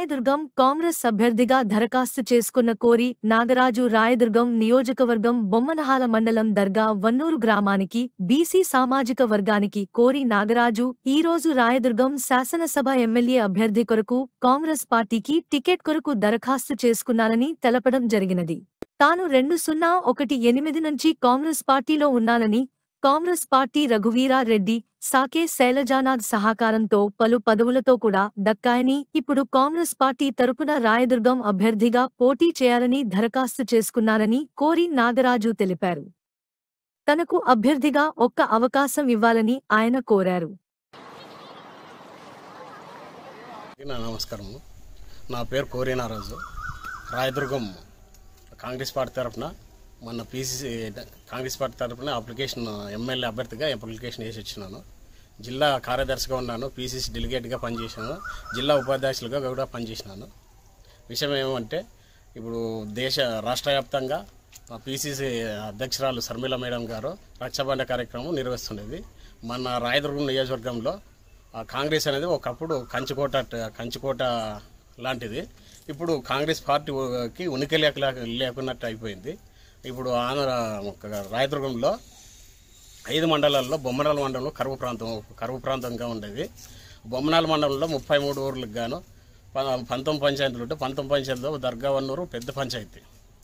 రాయదుర్గం కాంగ్రెస్ అభ్యర్థిగా దరఖాస్తు చేసుకున్న కోరి నాగరాజు రాయదుర్గం నియోజకవర్గం బొమ్మనహాల మండలం దర్గా వన్నూరు గ్రామానికి బీసీ సామాజిక వర్గానికి కోరి నాగరాజు ఈరోజు రాయదుర్గం శాసనసభ ఎమ్మెల్యే అభ్యర్థి కొరకు కాంగ్రెస్ పార్టీకి టికెట్ కొరకు దరఖాస్తు చేసుకున్నానని తెలపడం జరిగినది. తాను 2018 నుంచి కాంగ్రెస్ పార్టీలో ఉన్నానని, కాంగ్రెస్ పార్టీ రఘువీరా రెడ్డి, సాకే శైలజానాథ్ సహకారంతో పలు పదవులతో కూడా దక్కాయని, ఇప్పుడు కాంగ్రెస్ పార్టీ తరపున రాయదుర్గం అభ్యర్థిగా పోటీ చేయాలని దరఖాస్తు చేసుకున్నారని కోరి నాగరాజు తెలిపారు. తనకు అభ్యర్థిగా ఒక్క అవకాశం ఇవ్వాలని ఆయన కోరారు. నమస్కారం. నా పేరు కోరి నాగరాజు. రాయదుర్గం కాంగ్రెస్ పార్టీ తరఫున మొన్న పీసీసీ కాంగ్రెస్ పార్టీ తరఫున అప్లికేషన్ ఎమ్మెల్యే అభ్యర్థిగా అప్లికేషన్ వేసి వచ్చినాను. జిల్లా కార్యదర్శిగా ఉన్నాను, పీసీసీ డెలిగేట్గా పనిచేసినాను, జిల్లా ఉపాధ్యక్షులుగా కూడా పనిచేసినాను. విషయం ఏమంటే ఇప్పుడు రాష్ట్ర వ్యాప్తంగా పీసీసీ అధ్యక్షురాలు శర్మిల మేడం గారు రక్షాబంధ కార్యక్రమం నిర్వహిస్తున్నది. మన రాయదుర్గం నియోజకవర్గంలో కాంగ్రెస్ అనేది ఒకప్పుడు కంచుకోట లాంటిది. ఇప్పుడు కాంగ్రెస్ పార్టీకి ఉనికి లేకున్నట్టు అయిపోయింది. ఇప్పుడు రాయదుర్గంలో 5 మండలాల్లో బొమ్మనాల మండలంలో కరువు ప్రాంతంగా ఉండేది. బొమ్మనాల మండలంలో 33 ఊర్లకు గాను 19 పంచాయతీలు ఉంటే 19 పంచాయతీలో దర్గా వన్నూరు పెద్ద పంచాయతీ.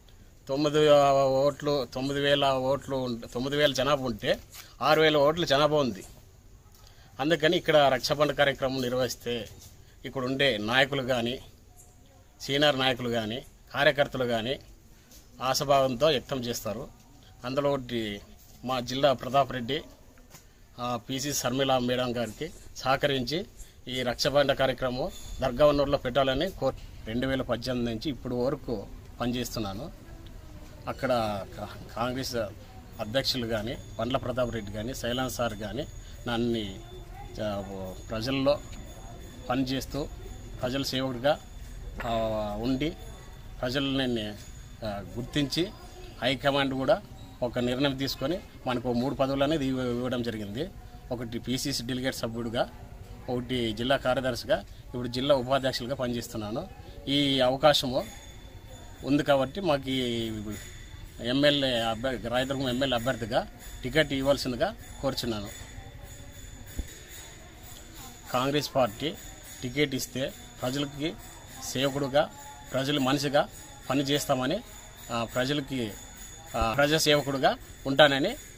9,000 జనాభా ఉంటే 6,000 ఓట్ల జనాభా ఉంది. అందుకని ఇక్కడ రక్షాబంధ కార్యక్రమం నిర్వహిస్తే ఇక్కడ ఉండే నాయకులు కానీ, సీనియర్ నాయకులు కానీ, కార్యకర్తలు కానీ ఆశాభావంతో వ్యక్తం చేస్తారు. అందులో మా జిల్లా ప్రతాప్ రెడ్డి, పీసీ శర్మిల మేడం గారికి సహకరించి ఈ రక్షాబంధ కార్యక్రమం దర్గావన్నూరులో పెట్టాలని 2018 నుంచి ఇప్పుడు వరకు పనిచేస్తున్నాను. అక్కడ కాంగ్రెస్ అధ్యక్షులు కానీ, పండ్ల ప్రతాప్ రెడ్డి కానీ, శైలాన్ సార్ కానీ నన్ను ప్రజల్లో పనిచేస్తూ ప్రజల సేవకుడిగా ఉండి ప్రజలని గుర్తించి హైకమాండ్ కూడా ఒక నిర్ణయం తీసుకొని మనకు 3 పదవులు అనేది ఇవ్వడం జరిగింది. ఒకటి పీసీసీ డెలిగేట్ సభ్యుడిగా, ఒకటి జిల్లా కార్యదర్శిగా, ఇప్పుడు జిల్లా ఉపాధ్యక్షులుగా పనిచేస్తున్నాను. ఈ అవకాశము ఉంది కాబట్టి మాకు రాయదుర్గం ఎమ్మెల్యే అభ్యర్థిగా టికెట్ ఇవ్వాల్సిందిగా కోరుచున్నాను. కాంగ్రెస్ పార్టీ టికెట్ ఇస్తే ప్రజలకి సేవకుడుగా, మనిషిగా పనిచేస్తామని, ప్రజా సేవకుడుగా ఉంటానని